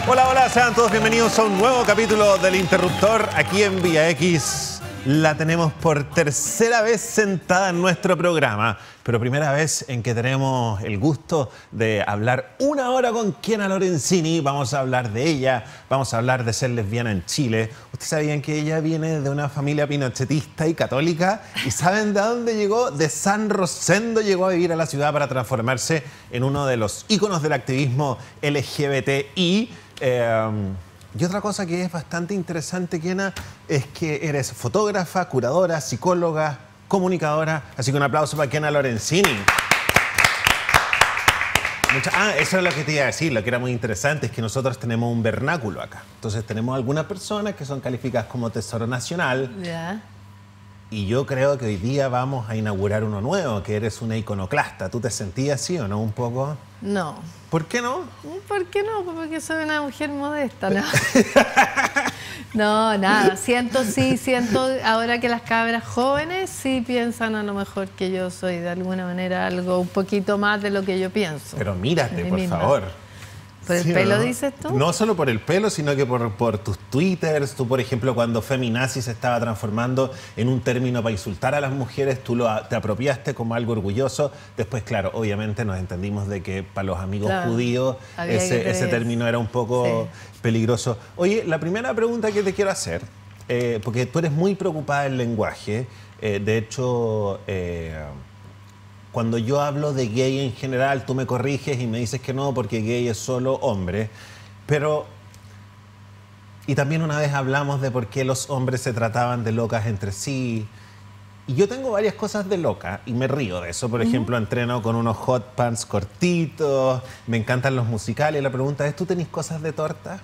Hola, hola, sean todos bienvenidos a un nuevo capítulo del Interruptor aquí en Vía X. La tenemos por tercera vez sentada en nuestro programa, pero primera vez en que tenemos el gusto de hablar una hora con Kiana Lorenzini. Vamos a hablar de ella, vamos a hablar de ser lesbiana en Chile. ¿Ustedes sabían que ella viene de una familia pinochetista y católica? ¿Y saben de dónde llegó? De San Rosendo llegó a vivir a la ciudad para transformarse en uno de los íconos del activismo LGBTI. Y otra cosa que es bastante interesante, Kiana, es que eres fotógrafa, curadora, psicóloga, comunicadora. Así que un aplauso para Kiana Lorenzini. Eso es lo que te iba a decir. Lo que era muy interesante es que nosotros tenemos un vernáculo acá. Entonces tenemos algunas personas que son calificadas como Tesoro Nacional. Yeah. Y yo creo que hoy día vamos a inaugurar uno nuevo, que eres una iconoclasta. ¿Tú te sentías así o no un poco? No. ¿Por qué no? ¿Por qué no? Porque soy una mujer modesta, ¿no? No, nada. Siento, ahora que las cabras jóvenes sí piensan a lo mejor que yo soy de alguna manera algo un poquito más de lo que yo pienso. Pero mírate, por favor. ¿Por el pelo dices tú? No solo por el pelo, sino que por tus twitters. Tú, por ejemplo, cuando feminazi se estaba transformando en un término para insultar a las mujeres, tú te apropiaste como algo orgulloso. Después, claro, obviamente nos entendimos de que para los amigos judíos ese término era un poco peligroso. Oye, la primera pregunta que te quiero hacer, porque tú eres muy preocupada del lenguaje, de hecho... Cuando yo hablo de gay en general, tú me corriges y me dices que no, porque gay es solo hombre. Pero... Y también una vez hablamos de por qué los hombres se trataban de locas entre sí. Y yo tengo varias cosas de loca y me río de eso. Por ejemplo, entreno con unos hot pants cortitos, me encantan los musicales. La pregunta es, ¿tú tenés cosas de torta?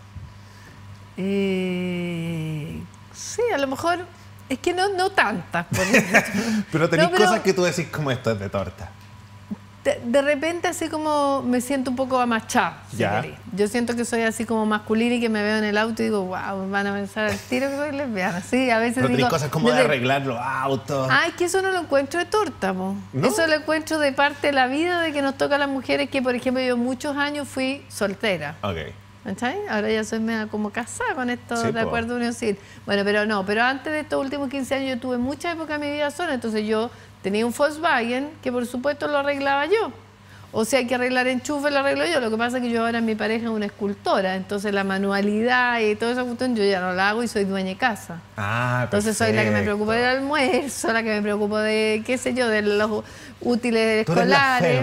Sí, a lo mejor... Es que no tantas. Pero tenés cosas que tú decís como esto es de torta. De repente así como me siento un poco amachada. Si yo siento que soy así como masculina y que me veo en el auto y digo, wow, van a pensar al tiro que soy lesbiana. Sí, a veces pero digo... tenés cosas como de arreglar los autos. Ay, que eso no lo encuentro de torta, po. ¿No? Eso lo encuentro de parte de la vida, de que nos toca a las mujeres que, por ejemplo, yo muchos años fui soltera. Ok. ¿Cachai? Ahora ya soy media como casada con esto de acuerdo unión civil. Bueno, pero antes de estos últimos 15 años yo tuve mucha época de mi vida sola, entonces yo tenía un Volkswagen que por supuesto lo arreglaba yo. O sea, hay que arreglar enchufe, lo arreglo yo. Lo que pasa es que yo ahora mi pareja es una escultora, entonces la manualidad y toda esa cuestión yo ya no la hago y soy dueña de casa. Entonces soy la que me preocupa del almuerzo, la que me preocupa de, qué sé yo, de los útiles escolares.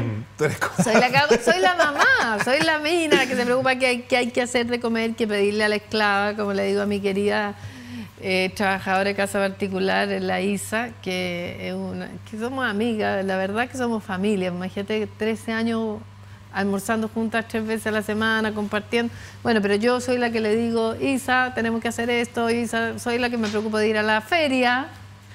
Soy la mamá, soy la mina la que se preocupa que hay que hacer de comer, que pedirle a la esclava, como le digo a mi querida trabajadora de casa particular, la Isa, que somos amigas, la verdad que somos familia. Imagínate 13 años almorzando juntas 3 veces a la semana, compartiendo. Bueno, pero yo soy la que le digo, Isa, tenemos que hacer esto, Isa, soy la que me preocupa de ir a la feria.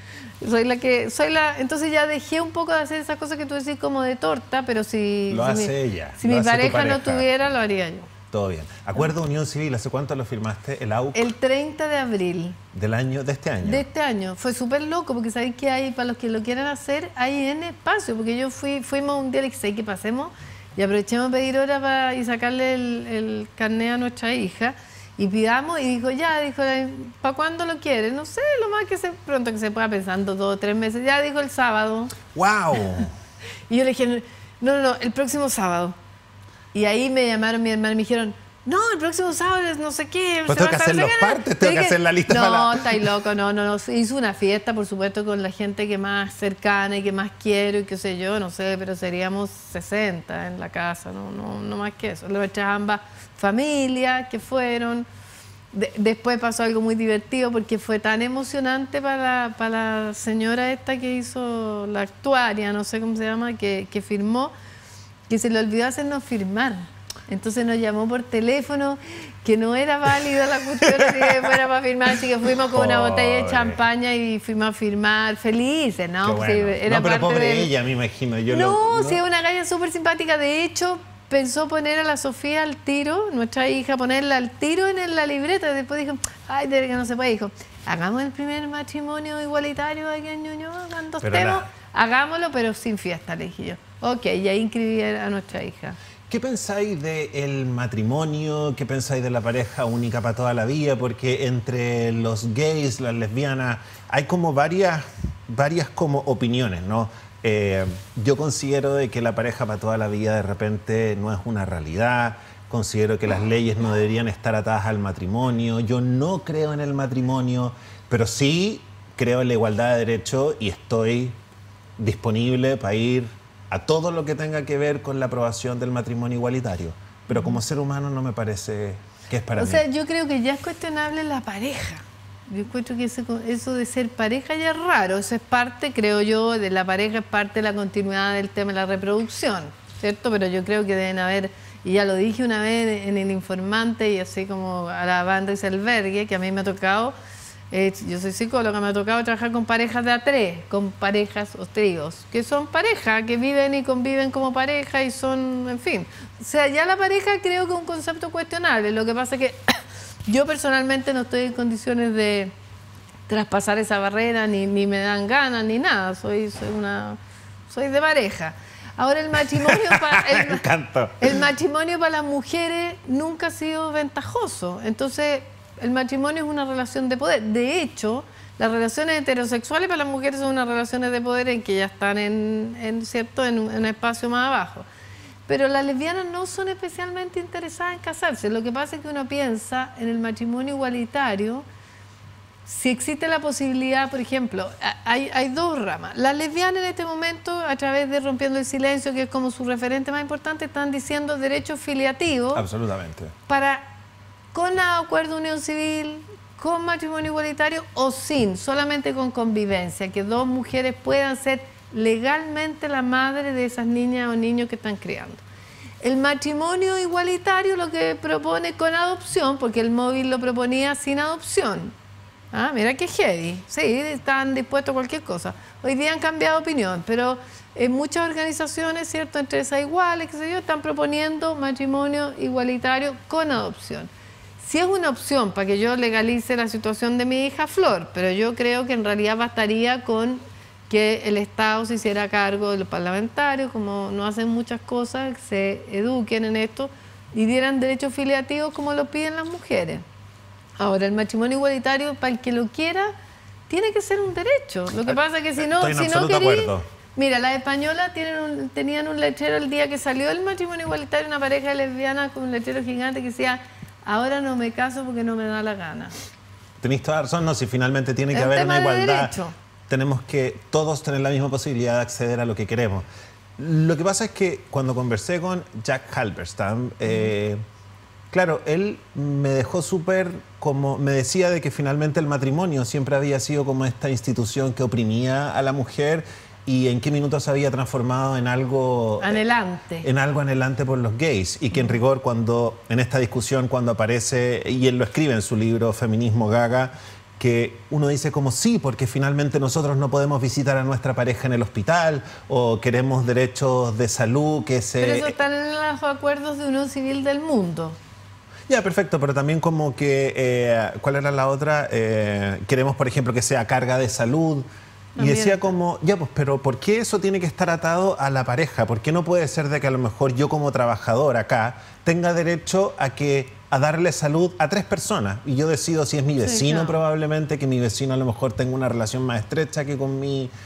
Entonces ya dejé un poco de hacer esas cosas que tú decís como de torta, pero si mi pareja no tuviera, lo haría yo. Todo bien. Acuerdo de Unión Civil, ¿hace cuánto lo firmaste? ¿El AUC? El 30 de abril. ¿De este año? De este año. Fue súper loco, porque sabéis que hay, para los que lo quieran hacer, hay en espacio, porque fuimos un día y que pasemos y aprovechemos a pedir hora y sacarle el carnet a nuestra hija y pidamos, y dijo, ¿para cuándo lo quiere? No sé, lo más que pronto que se pueda, pensando 2 o 3 meses. Ya dijo el sábado. ¡Wow! Y yo le dije, no, el próximo sábado. Y ahí me llamaron mi hermana y me dijeron, no, el próximo sábado no sé qué. Pues tengo que hacer los partes, tengo que hacer la lista. No, estáis loco, no. Hizo una fiesta, por supuesto, con la gente que más cercana y que más quiero y qué sé yo, no sé, pero seríamos 60 en la casa, no más que eso. Nuestras ambas familias que fueron. Después pasó algo muy divertido porque fue tan emocionante para la señora esta que hizo la actuaria, no sé cómo se llama, que firmó, que se le olvidó hacernos firmar. Entonces nos llamó por teléfono, que no era válida la cuestión, que fuera para firmar, así que fuimos con una botella de champaña y fuimos a firmar felices, ¿no? Bueno. Sí, era pero pobre ella, me imagino. Sí, es una galla súper simpática. De hecho, pensó poner a la Sofía al tiro, nuestra hija, ponerla al tiro en la libreta. Después dijo, ay, de que no se puede. Dijo, hagamos el primer matrimonio igualitario aquí en Ñuñoa, cuando estemos, hagámoslo, pero sin fiesta, le dije yo. Ok, y ahí inscribí a nuestra hija. ¿Qué pensáis del matrimonio? ¿Qué pensáis de la pareja única para toda la vida? Porque entre los gays, las lesbianas, hay como varias como opiniones, ¿no? Yo considero de que la pareja para toda la vida de repente no es una realidad. Considero que las leyes no deberían estar atadas al matrimonio. Yo no creo en el matrimonio, pero sí creo en la igualdad de derechos y estoy disponible para ir a todo lo que tenga que ver con la aprobación del matrimonio igualitario. Pero como ser humano no me parece que es para mí. O sea, yo creo que ya es cuestionable la pareja. Yo encuentro que eso de ser pareja ya es raro. Eso es parte, creo yo, de la pareja, es parte de la continuidad del tema de la reproducción, ¿cierto? Pero yo creo que deben haber, y ya lo dije una vez en El Informante, y así como a la Van Rieselberghe, que a mí me ha tocado, yo soy psicóloga, me ha tocado trabajar con parejas de a tres, con parejas o tríos, que son pareja, que viven y conviven como pareja y son, en fin. O sea, ya la pareja creo que es un concepto cuestionable. Lo que pasa es que yo personalmente no estoy en condiciones de traspasar esa barrera, ni me dan ganas, ni nada. Soy de pareja. Ahora, el matrimonio el matrimonio para las mujeres nunca ha sido ventajoso. Entonces, el matrimonio es una relación de poder. De hecho, las relaciones heterosexuales para las mujeres son unas relaciones de poder en que ya están ¿cierto? En un espacio más abajo. Pero las lesbianas no son especialmente interesadas en casarse. Lo que pasa es que uno piensa en el matrimonio igualitario. Si existe la posibilidad, por ejemplo, hay dos ramas. Las lesbianas en este momento, a través de Rompiendo el Silencio, que es como su referente más importante, están diciendo derechos filiativos. Absolutamente. Con acuerdo de unión civil, con matrimonio igualitario o sin, solamente con convivencia, que dos mujeres puedan ser legalmente la madre de esas niñas o niños que están criando. El matrimonio igualitario lo que propone con adopción, porque el móvil lo proponía sin adopción. Ah, mira qué heavy. Sí, están dispuestos a cualquier cosa. Hoy día han cambiado de opinión, pero en muchas organizaciones, ¿cierto?, entre esas iguales, qué sé yo, están proponiendo matrimonio igualitario con adopción. Si es una opción para que yo legalice la situación de mi hija, Flor, pero yo creo que en realidad bastaría con que el Estado se hiciera cargo de los parlamentarios, como no hacen muchas cosas, que se eduquen en esto y dieran derechos filiativos como lo piden las mujeres. Ahora, el matrimonio igualitario, para el que lo quiera, tiene que ser un derecho. Lo que pasa es que si no quería... Mira, las españolas tenían un letrero el día que salió el matrimonio igualitario, una pareja lesbiana con un letrero gigante que decía: ahora no me caso porque no me da la gana. Tenéis toda razón, no, si finalmente tiene que haber una igualdad, tenemos que todos tener la misma posibilidad de acceder a lo que queremos. Lo que pasa es que cuando conversé con Jack Halberstam, claro, él me dejó me decía de que finalmente el matrimonio siempre había sido como esta institución que oprimía a la mujer y en qué minutos se había transformado en algo anhelante. En algo anhelante por los gays. Y que en rigor, en esta discusión, cuando aparece, y él lo escribe en su libro Feminismo Gaga, que uno dice como sí, porque finalmente nosotros no podemos visitar a nuestra pareja en el hospital o queremos derechos de salud que se... Pero eso están en los acuerdos de unión civil del mundo. Ya, perfecto, pero también como que, ¿cuál era la otra? Queremos, por ejemplo, que sea carga de salud. Y decía como, ya pues, pero ¿por qué eso tiene que estar atado a la pareja? ¿Por qué no puede ser de que a lo mejor yo como trabajador acá tenga derecho a darle salud a 3 personas? Y yo decido si es mi vecino, claro. Probablemente que mi vecino a lo mejor tenga una relación más estrecha que con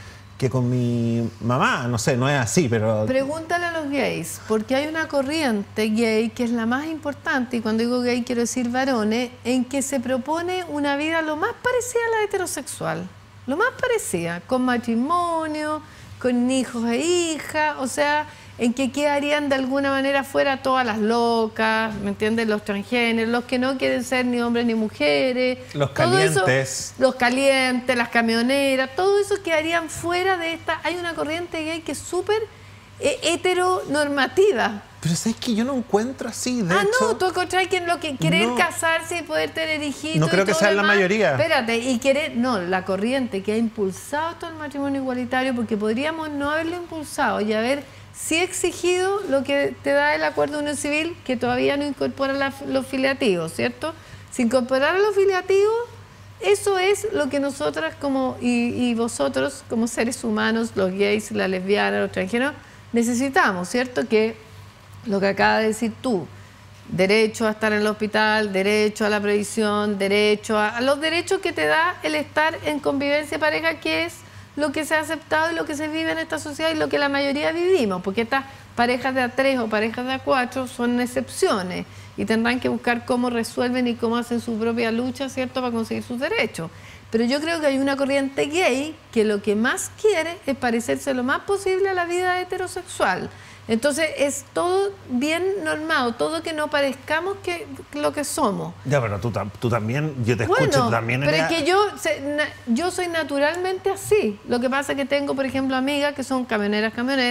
mi mamá. No sé, no es así, pero... Pregúntale a los gays, porque hay una corriente gay que es la más importante, y cuando digo gay quiero decir varones, en que se propone una vida lo más parecida a la heterosexual. Lo más parecida, con matrimonio, con hijos e hijas, o sea, en que quedarían de alguna manera fuera todas las locas, ¿me entiendes? Los transgéneros, los que no quieren ser ni hombres ni mujeres. Los calientes. Los calientes, las camioneras, todo eso quedarían fuera de esta... Hay una corriente gay que es súper heteronormativa. Pero ¿sabes que yo no encuentro así? De hecho, no, tú encontrás que en lo que querer casarse y poder tener hijitos. No creo que sea la mayoría. Espérate, y querer, no, la corriente que ha impulsado todo el matrimonio igualitario, porque podríamos no haberlo impulsado y haber sí exigido lo que te da el acuerdo de unión civil, que todavía no incorpora los filiativos, ¿cierto? Si incorporar los filiativos, eso es lo que nosotras y vosotros como seres humanos, los gays, las lesbianas, los transgéneros, necesitamos, ¿cierto? Que lo que acaba de decir tú. Derecho a estar en el hospital, derecho a la previsión, derecho a los derechos que te da el estar en convivencia de pareja, que es lo que se ha aceptado y lo que se vive en esta sociedad y lo que la mayoría vivimos, porque estas parejas de a 3 o parejas de a 4 son excepciones y tendrán que buscar cómo resuelven y cómo hacen su propia lucha, ¿cierto?, para conseguir sus derechos. Pero yo creo que hay una corriente gay que lo que más quiere es parecerse lo más posible a la vida heterosexual. Entonces es todo bien normado, todo que no parezcamos que lo que somos. Ya, pero tú también, yo te escucho, tú también pero eres... es que yo soy naturalmente así. Lo que pasa es que tengo, por ejemplo, amigas que son camioneras,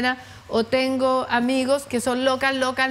o tengo amigos que son locas,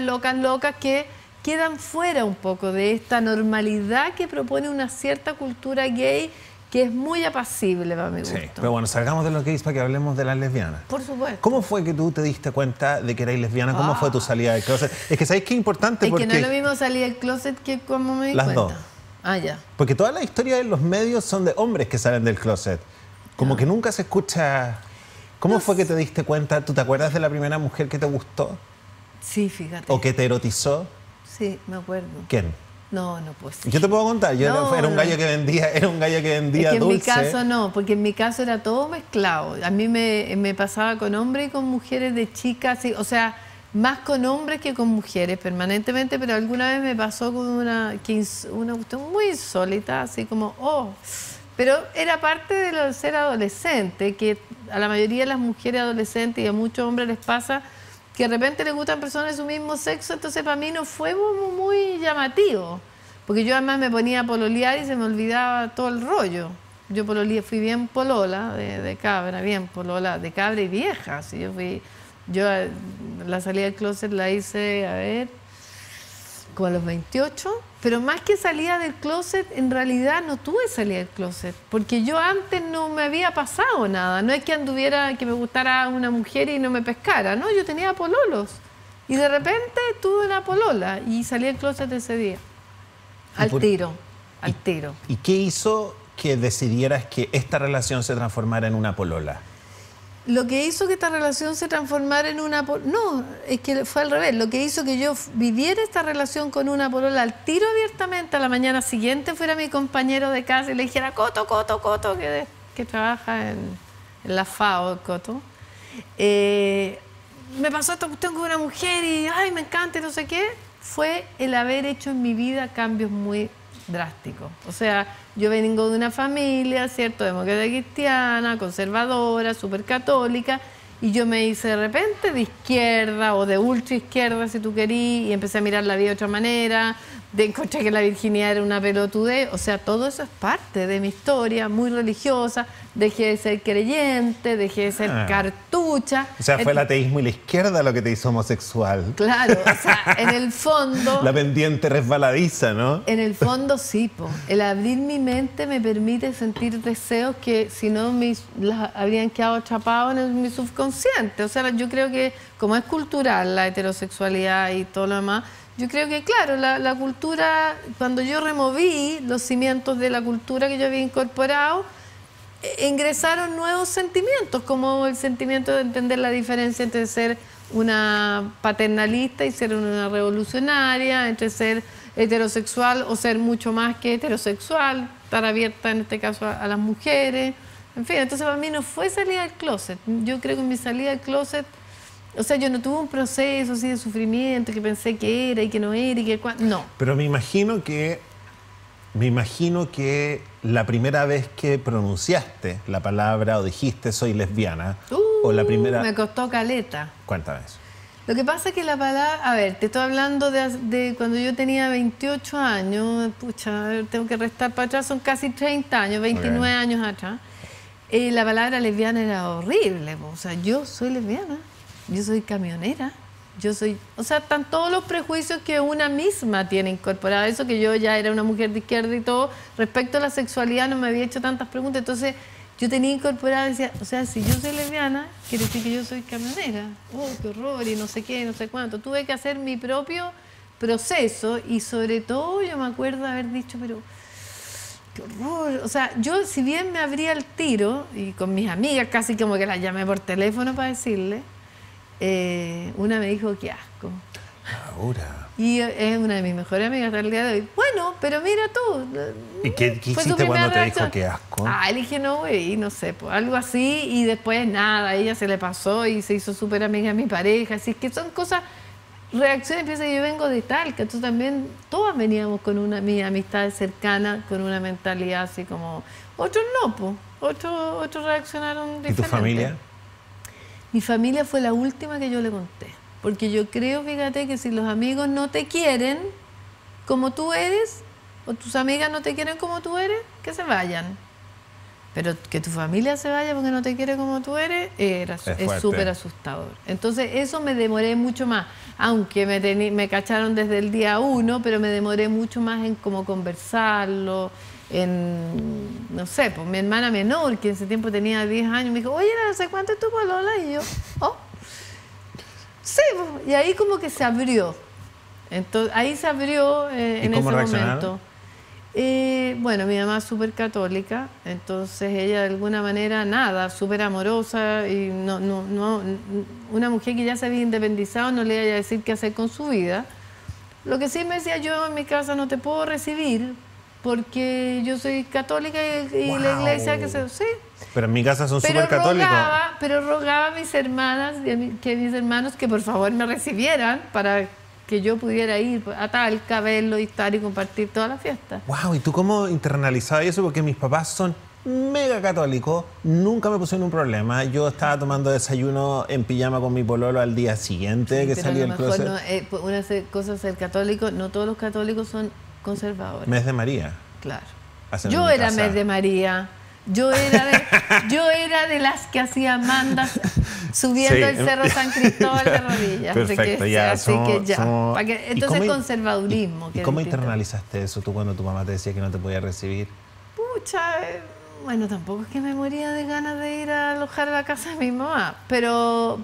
que quedan fuera un poco de esta normalidad que propone una cierta cultura gay, que es muy apacible para mi gusto. Sí, pero bueno, salgamos de los gays para que hablemos de las lesbianas. Por supuesto. ¿Cómo fue que tú te diste cuenta de que erais lesbiana? ¿Cómo fue tu salida del closet? Es que ¿sabéis qué es importante? Es que no es lo mismo salir del closet que como me di las cuenta. dos. Ah, ya. Porque toda la historia de los medios son de hombres que salen del closet. Como que nunca se escucha... ¿Cómo fue que te diste cuenta? ¿Tú te acuerdas de la primera mujer que te gustó? Sí, fíjate. ¿O que te erotizó? Sí, me acuerdo. ¿Quién? No, pues. Yo te puedo contar, yo era un gallo que vendía, es que en dulce. mi caso no, porque en mi caso era todo mezclado. A mí me pasaba con hombres y con mujeres de chicas, sí, o sea, más con hombres que con mujeres permanentemente, pero alguna vez me pasó con una cuestión muy insólita, así como, pero era parte de lo de ser adolescente, que a la mayoría de las mujeres adolescentes y a muchos hombres les pasa que de repente les gustan personas de su mismo sexo, entonces para mí no fue muy llamativo, porque yo además me ponía a pololear y se me olvidaba todo el rollo. Yo fui bien polola de cabra, bien polola de cabra y vieja. Así yo la salida del closet la hice, a ver, como a los 28, pero más que salida del closet, en realidad no tuve salida del closet, porque yo antes no me había pasado nada, no es que anduviera, que me gustara una mujer y no me pescara, no, yo tenía pololos, y de repente tuve una polola y salí del closet ese día, al tiro. ¿Y qué hizo que decidieras que esta relación se transformara en una polola? Lo que hizo que esta relación se transformara en una... No, es que fue al revés. Lo que hizo que yo viviera esta relación con una polola al tiro abiertamente, a la mañana siguiente fuera mi compañero de casa y le dijera, Coto, que trabaja en la FAO, Coto. Me pasó esta cuestión con una mujer y, ay, me encanta y no sé qué. Fue el haber hecho en mi vida cambios muy drásticos. O sea, yo vengo de una familia, ¿cierto?, demócrata cristiana, conservadora, súper católica, y yo me hice de repente de izquierda o de ultra izquierda, si tú querís, y empecé a mirar la vida de otra manera, encontré que la virginidad era una pelotudez. O sea, todo eso es parte de mi historia, muy religiosa. Dejé de ser creyente, dejé de ser cartucha. O sea, fue el ateísmo y la izquierda lo que te hizo homosexual. Claro, o sea, en el fondo... La pendiente resbaladiza, ¿no? En el fondo sí, el abrir mi mente me permite sentir deseos que si no habrían quedado atrapados en mi subconsciente. O sea, yo creo que como es cultural la heterosexualidad y todo lo demás, yo creo que, claro, la cultura, cuando yo removí los cimientos de la cultura que yo había incorporado, ingresaron nuevos sentimientos, como el sentimiento de entender la diferencia entre ser una paternalista y ser una revolucionaria, entre ser heterosexual o ser mucho más que heterosexual, estar abierta en este caso a las mujeres, en fin. Entonces para mí no fue salida del closet. Yo creo que en mi salida del closet, o sea, yo no tuve un proceso así de sufrimiento que pensé que era y que no era y que no. Pero me imagino que la primera vez que pronunciaste la palabra o dijiste soy lesbiana, o la primera... Me costó caleta. Cuéntame eso. Lo que pasa es que la palabra... A ver, te estoy hablando de cuando yo tenía 28 años. Pucha, a ver, tengo que restar para atrás, son casi 30 años, 29 años atrás. La palabra lesbiana era horrible. O sea, yo soy lesbiana, yo soy camionera. O sea, están todos los prejuicios que una misma tiene incorporado. Eso que yo ya era una mujer de izquierda y todo. Respecto a la sexualidad no me había hecho tantas preguntas. Entonces yo tenía incorporado, decía, o sea, si yo soy lesbiana, quiere decir que yo soy camionera. Oh, qué horror, y no sé qué, no sé cuánto. Tuve que hacer mi propio proceso y sobre todo yo me acuerdo haber dicho, pero qué horror. O sea, yo si bien me abría el tiro, y con mis amigas casi como que las llamé por teléfono para decirle, una me dijo, qué asco. dura. Y es una de mis mejores amigas hasta el día de hoy. Bueno, pero mira tú. ¿Y qué hiciste cuando te dijo qué asco? Le dije, no, güey, no sé, pues, algo así. Y después nada, a ella se le pasó y se hizo súper amiga de mi pareja. Así que son cosas, reacciones. Piensa que yo vengo de Talca, entonces también todas veníamos con mi amistad cercana, con una mentalidad así como... Otros no, pues. Otros reaccionaron diferente. ¿Y tu familia? Mi familia fue la última que yo le conté. Porque yo creo, fíjate, que si los amigos no te quieren como tú eres, o tus amigas no te quieren como tú eres, que se vayan. Pero que tu familia se vaya porque no te quiere como tú eres, es súper asustador. Entonces, eso me demoré mucho más. Aunque me cacharon desde el día 1, pero me demoré mucho más en cómo conversarlo, no sé, pues mi hermana menor, que en ese tiempo tenía 10 años, me dijo, oye, no sé cuánto es tu polola, y yo, oh, sí, pues, y ahí como que se abrió. Entonces, ahí se abrió en ese momento. Bueno, mi mamá es súper católica, entonces ella de alguna manera, nada, súper amorosa, y una mujer que ya se había independizado no le iba a decir qué hacer con su vida. Lo que sí me decía, yo en mi casa no te puedo recibir porque yo soy católica y wow. La iglesia sí. Pero en mi casa son súper católicos. Pero rogaba a mis hermanas que mis hermanos que por favor me recibieran para que yo pudiera ir a Talca, verlo y estar y compartir toda la fiesta. Wow, ¿y tú cómo internalizabas eso? Porque mis papás son mega católicos, nunca me pusieron un problema. Yo estaba tomando desayuno en pijama con mi pololo al día siguiente que salí del closet. Una cosa es ser católico, no todos los católicos son conservadores. Mes de María. Claro. Yo era mes de María. Yo era de las que hacía mandas subiendo el Cerro San Cristóbal de rodillas. Perfecto, entonces conservadurismo. ¿Y cómo internalizaste eso tú cuando tu mamá te decía que no te podía recibir? Pucha, bueno, tampoco es que me moría de ganas de ir a alojar a la casa de mi mamá, pero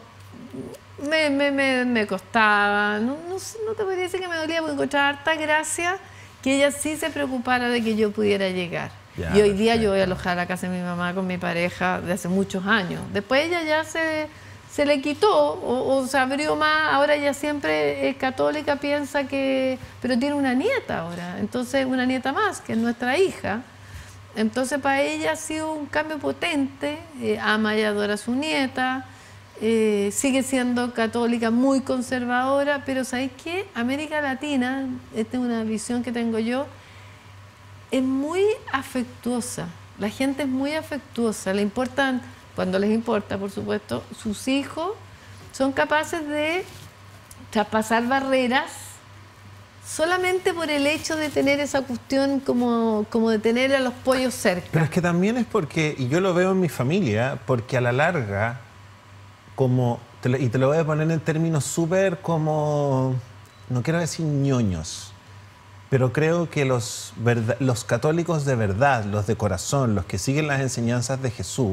me costaba. No te podría decir que me dolía porque encontraba harta gracia que ella sí se preocupara de que yo pudiera llegar. Ya, y hoy día yo voy a alojar a la casa de mi mamá con mi pareja de hace muchos años. Después ella ya se le quitó o se abrió más. Ahora ella siempre es católica, piensa que... Pero tiene una nieta ahora. Entonces, una nieta más, que es nuestra hija. Entonces, para ella ha sido un cambio potente. Ama y adora a su nieta. Sigue siendo católica, muy conservadora. Pero ¿sabéis qué? América Latina, esta es una visión que tengo yo, es muy afectuosa. La gente es muy afectuosa. Le importan, cuando les importa, por supuesto, sus hijos son capaces de traspasar barreras solamente por el hecho de tener esa cuestión como de tener a los pollos cerca. Pero es que también es porque, y yo lo veo en mi familia, porque a la larga, y te lo voy a poner en términos súper como, no quiero decir ñoños, pero creo que los católicos de verdad, los de corazón, los que siguen las enseñanzas de Jesús,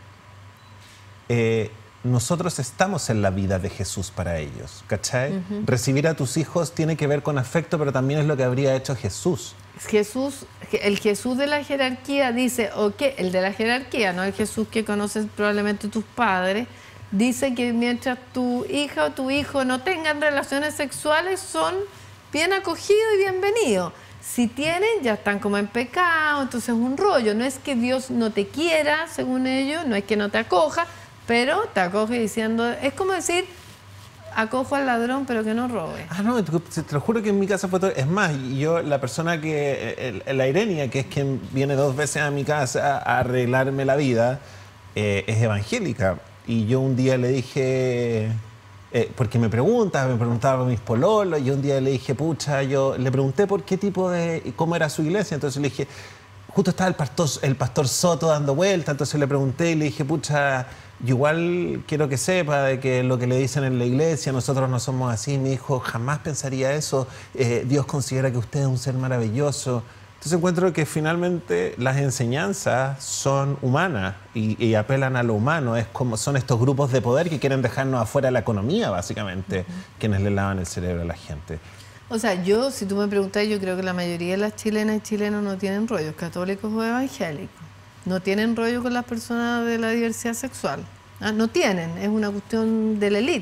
nosotros estamos en la vida de Jesús para ellos, ¿cachai? Recibir a tus hijos tiene que ver con afecto, pero también es lo que habría hecho Jesús. El Jesús de la jerarquía dice, el de la jerarquía, no el Jesús que conoces probablemente tus padres, dice que mientras tu hija o tu hijo no tengan relaciones sexuales son bien acogidos y bienvenidos. Si tienen, ya están como en pecado, entonces es un rollo. No es que Dios no te quiera, según ellos, no es que no te acoja, pero te acoge diciendo, es como decir, acojo al ladrón, pero que no robe. No, te lo juro que en mi casa fue todo. Es más, yo, la persona la Irenia, que es quien viene 2 veces a mi casa a arreglarme la vida, es evangélica. Y yo un día le dije... porque me preguntaba por mis pololos, y un día le dije, pucha, yo le pregunté por qué cómo era su iglesia, entonces le dije, justo estaba el pastor Soto dando vuelta, entonces le pregunté y le dije, pucha, yo igual quiero que sepa de que lo que le dicen en la iglesia, nosotros no somos así. Me dijo, jamás pensaría eso, Dios considera que usted es un ser maravilloso. Entonces encuentro que finalmente las enseñanzas son humanas y apelan a lo humano. Son estos grupos de poder que quieren dejarnos afuera de la economía, básicamente, quienes le lavan el cerebro a la gente. O sea, si tú me preguntas, yo creo que la mayoría de las chilenas y chilenos no tienen rollos, católicos o evangélicos. No tienen rollo con las personas de la diversidad sexual. No tienen, es una cuestión de la élite.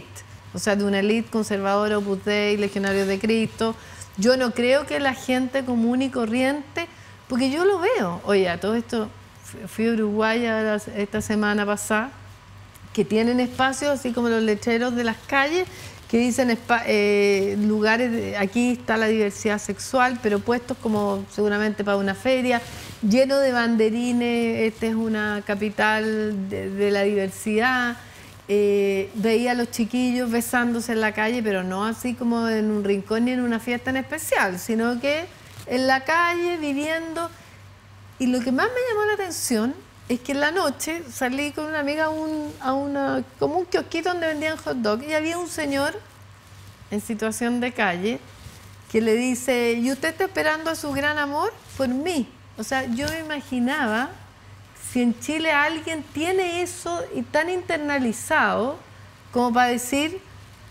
o sea, de una élite conservadora, Opus Dei, Legionarios de Cristo. Yo no creo que la gente común y corriente, porque yo lo veo. Oye, a todo esto, fui a Uruguay esta semana pasada, que tienen espacios así como los letreros de las calles, que dicen lugares, aquí está la diversidad sexual, pero puestos como seguramente para una feria, lleno de banderines, esta es una capital de la diversidad. Veía a los chiquillos besándose en la calle, pero no así como en un rincón ni en una fiesta en especial, sino que en la calle, viviendo. Y lo que más me llamó la atención es que en la noche salí con una amiga como un kiosquito donde vendían hot dog y había un señor en situación de calle que le dice, ¿y usted está esperando a su gran amor? Por mí. O sea, yo me imaginaba si en Chile alguien tiene eso y tan internalizado como para decir,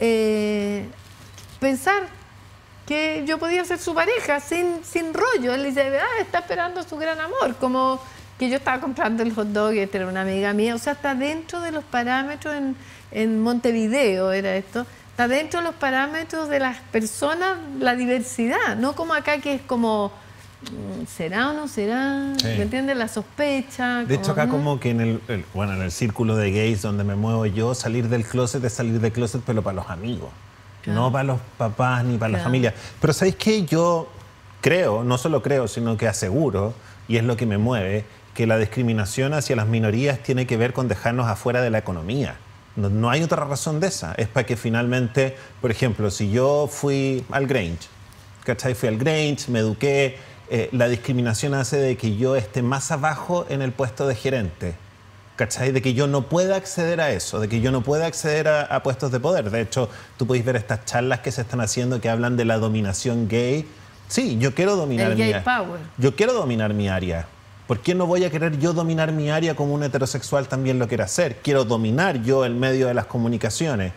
pensar que yo podía ser su pareja sin rollo. Él dice, está esperando a su gran amor, como que yo estaba comprando el hot dog y esta era una amiga mía. O sea, está dentro de los parámetros, en Montevideo era esto, está dentro de los parámetros de las personas la diversidad, no como acá que es como, ¿será o no será? Sí. ¿Me entiendes? La sospecha. De hecho, acá como que en el círculo de gays donde me muevo yo, salir del closet es salir del closet, pero para los amigos. Claro. No para los papás ni para la familia. Pero ¿sabéis qué? Yo creo, no solo creo, sino que aseguro, y es lo que me mueve, que la discriminación hacia las minorías tiene que ver con dejarnos afuera de la economía. No hay otra razón de esa. Es para que finalmente, por ejemplo, si yo fui al Grange, ¿cachai? Fui al Grange, me eduqué, la discriminación hace de que yo esté más abajo en el puesto de gerente, ¿cachai? De que yo no pueda acceder a eso, de que yo no pueda acceder a puestos de poder. De hecho, tú podéis ver estas charlas que se están haciendo que hablan de la dominación gay. Sí, yo quiero dominar el gay power. Yo quiero dominar mi área. ¿Por qué no voy a querer yo dominar mi área como un heterosexual también lo quiero hacer? Quiero dominar yo el medio de las comunicaciones.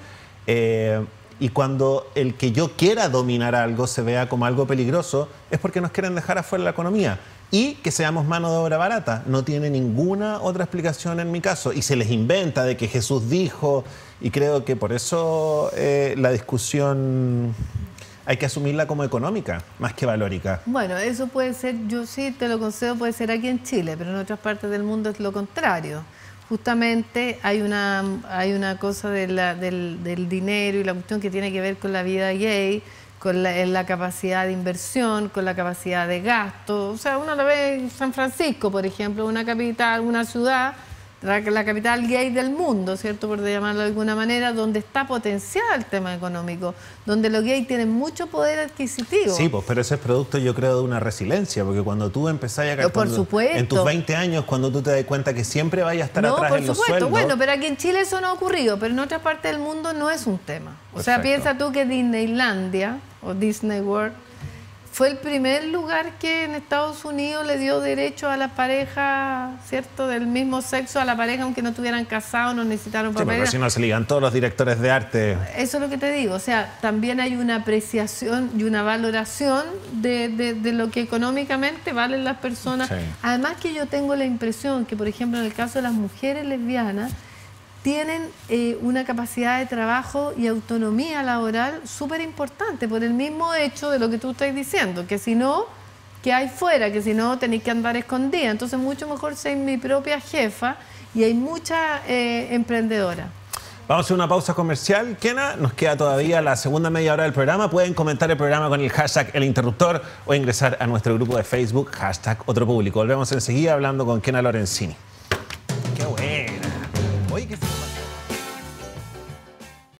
Y cuando el que yo quiera dominar algo se vea como algo peligroso, es porque nos quieren dejar afuera de la economía. Y que seamos mano de obra barata. No tiene ninguna otra explicación en mi caso. Y se les inventa de que Jesús dijo, y creo que por eso la discusión hay que asumirla como económica, más que valórica. Bueno, eso puede ser, yo sí te lo concedo, puede ser aquí en Chile, pero en otras partes del mundo es lo contrario. Justamente hay una cosa del dinero y la cuestión que tiene que ver con la vida gay, con la capacidad de inversión, con la capacidad de gasto. O sea, uno lo ve en San Francisco, por ejemplo, una capital, una ciudad, la capital gay del mundo, ¿cierto? Por llamarlo de alguna manera, donde está potenciado el tema económico, donde los gays tienen mucho poder adquisitivo. Sí, pues, pero ese es producto, yo creo, de una resiliencia, porque cuando tú empezás a... Por supuesto. En tus 20 años, cuando tú te das cuenta que siempre vayas a estar atrás en los sueldos... Bueno, pero aquí en Chile eso no ha ocurrido, pero en otras partes del mundo no es un tema. O sea, piensa tú que Disneylandia, o Disney World, fue el primer lugar que en Estados Unidos le dio derecho a las parejas, ¿cierto?, del mismo sexo, a la pareja aunque no estuvieran casados, no necesitaron papeles. Sí, pero si no se ligan todos los directores de arte. Eso es lo que te digo, o sea, también hay una apreciación y una valoración de lo que económicamente valen las personas. Sí. Además que yo tengo la impresión que, por ejemplo, en el caso de las mujeres lesbianas, tienen una capacidad de trabajo y autonomía laboral súper importante por el mismo hecho de lo que tú estás diciendo, que si no, ¿qué hay fuera? Que si no, tenéis que andar escondida. Entonces, mucho mejor ser mi propia jefa y hay muchas emprendedoras. Vamos a hacer una pausa comercial. Kena, nos queda todavía la segunda media hora del programa. Pueden comentar el programa con el hashtag El Interruptor o ingresar a nuestro grupo de Facebook, hashtag Otro Público. Volvemos enseguida hablando con Kena Lorenzini. ¡Qué buena! Oye, ¿qué